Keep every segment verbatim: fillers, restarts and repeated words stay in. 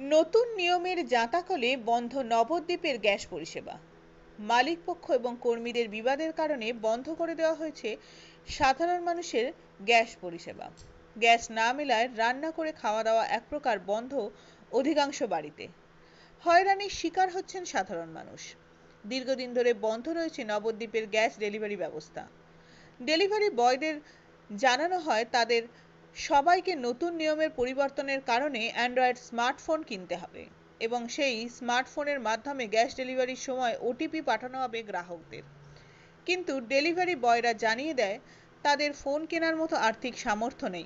নতুন নিয়মের জাঁতাকলে বন্ধ নবদ্বীপের গ্যাস পরিষেবা। মালিকপক্ষ এবং কর্মীদের বিবাদের কারণে বন্ধ করে দেওয়া হয়েছে সাধারণ মানুষের গ্যাস পরিষেবা। গ্যাস না মেলায় রান্না করে খাওয়া দাওয়া এক প্রকার বন্ধ অধিকাংশ বাড়িতে। হয়রানির শিকার হচ্ছেন সাধারণ মানুষ। দীর্ঘদিন ধরে বন্ধ রয়েছে নবদ্বীপের গ্যাস ডেলিভারি ব্যবস্থা। ডেলিভারি বয়দের জানানো হয় তাদের সবাইকে নতুন নিয়মের পরিবর্তনের কারণে অ্যান্ড্রয়েড স্মার্টফোন কিনতে হবে এবং সেই স্মার্টফোনের মাধ্যমে গ্যাস ডেলিভারির সময় ওটিপি পাঠানো হবে গ্রাহকদের। কিন্তু ডেলিভারি বয়রা জানিয়ে দেয় তাদের ফোন কেনার মতো আর্থিক সামর্থ্য নেই।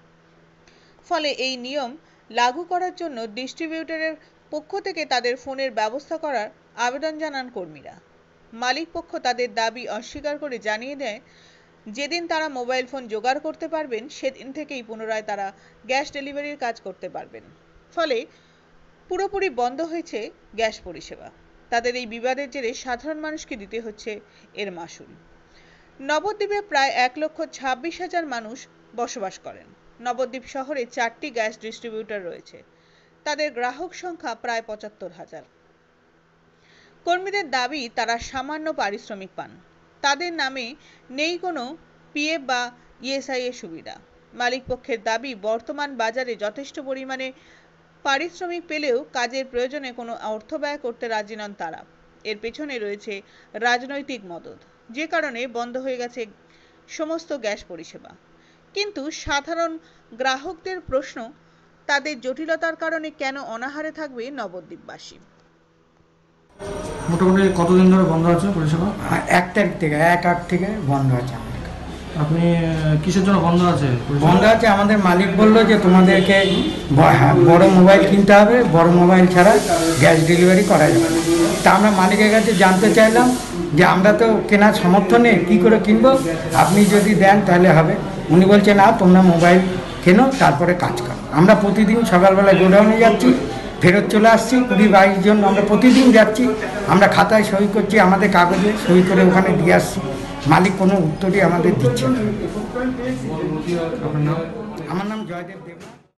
ফলে এই নিয়ম লাগু করার জন্য ডিস্ট্রিবিউটরের পক্ষ থেকে তাদের ফোনের ব্যবস্থা করার আবেদন জানান কর্মীরা। মালিকপক্ষ তাদের দাবি অস্বীকার করে জানিয়ে দেয় যেদিন তারা মোবাইল ফোন জোগাড় করতে পারবেন সেদিন থেকেই পুনরায় তারা গ্যাস ডেলিভারির কাজ করতে পারবেন। ফলে পুরোপুরি বন্ধ হয়েছে গ্যাস পরিষেবা। তাদের এই বিবাদের জেরে সাধারণ মানুষকে দিতে হচ্ছে এর মাসুল। নবদ্বীপে প্রায় এক লক্ষ ছাব্বিশ হাজার মানুষ বসবাস করেন। নবদ্বীপ শহরে চারটি গ্যাস ডিস্ট্রিবিউটর রয়েছে। তাদের গ্রাহক সংখ্যা প্রায় পঁচাত্তর হাজার। কর্মীদের দাবি তারা সামান্য পারিশ্রমিক পান। তাদের নামে নেই কোনো পিএফ বা ইএসআই এর সুবিধা। মালিকপক্ষের দাবি বর্তমান বাজারে যথেষ্ট পরিমাণে পারিশ্রমিক পেলেও কাজের প্রয়োজনে কোনো অর্থ ব্যয় করতে রাজি নন তারা। এর পেছনে রয়েছে রাজনৈতিক মদদ, যে কারণে বন্ধ হয়ে গেছে সমস্ত গ্যাস পরিষেবা। কিন্তু সাধারণ গ্রাহকদের প্রশ্ন, তাদের জটিলতার কারণে কেন অনাহারে থাকবে নবদ্বীপবাসী? মোটামুটি কতদিন ধরে বন্ধ আছে পরিষেবা? এক তারিখ থেকে এক আট থেকে বন্ধ আছে। আপনি কিসের জন্য বন্ধ আছে? বন্ধ আছে আমাদের মালিক বললো যে তোমাদেরকে বড় মোবাইল কিনতে হবে, বড় মোবাইল ছাড়া গ্যাস ডেলিভারি করা যাবে না। তা আমরা মালিকের কাছে জানতে চাইলাম যে আমরা তো কেনার সামর্থ্য নেই, কী করে কিনবো, আপনি যদি দেন তাহলে হবে। উনি বলছে না, তোমরা মোবাইল কেনো তারপরে কাজ করো। আমরা প্রতিদিন সকালবেলা গোডাউনে যাচ্ছি, ফেরত চলে আসছি, কুড়ি বাইশ জন আমরা প্রতিদিন যাচ্ছি, আমরা খাতায় সই করছি, আমাদের কাগজে সই করে ওখানে দিয়ে আসছি। মালিক কোনো উত্তরই আমাদের দিচ্ছে না। আমার নাম জয়দেব দেবনাথ।